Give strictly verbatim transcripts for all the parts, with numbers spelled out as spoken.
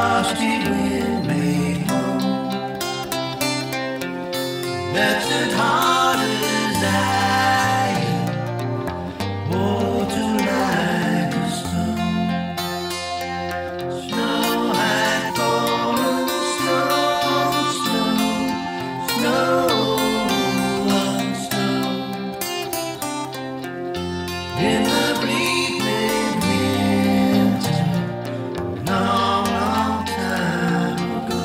frosty wind made home. That's as hard as iron, water like a stone. Snow had fallen, snow, snow, snow on snow. In the bleak midwinter, long, long time ago.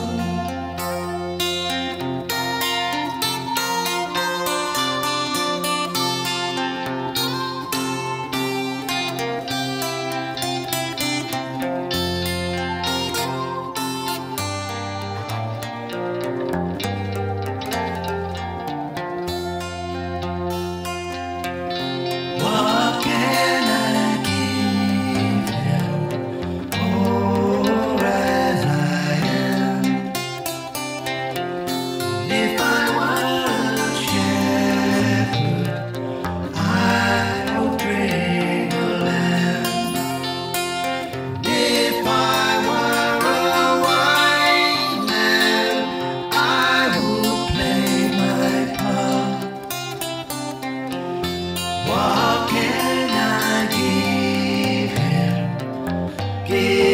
What can I give him, poor as I am? If I were a shepherd, I would bring a lamb. If I were a white man, I would play my part. What can I give him? Give